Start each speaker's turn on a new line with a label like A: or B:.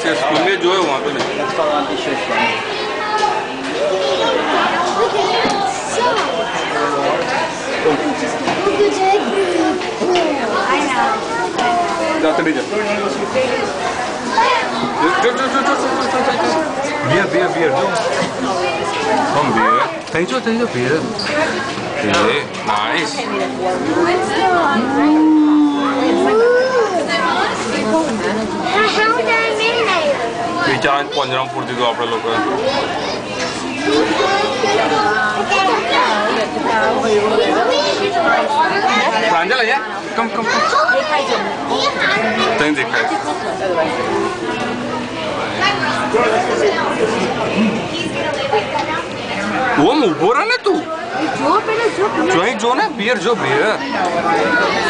A: से स्कूल में जो है वहाँ पे नहीं। जाते जा। Bier जो। हम bier। Thank you bier। Nice। बिचारा पंजरम पूर्ति तो आप लोग प्रांजल है कम तंग देखा है वो मुंह बोरा ना तू जो ना बियर जो बियर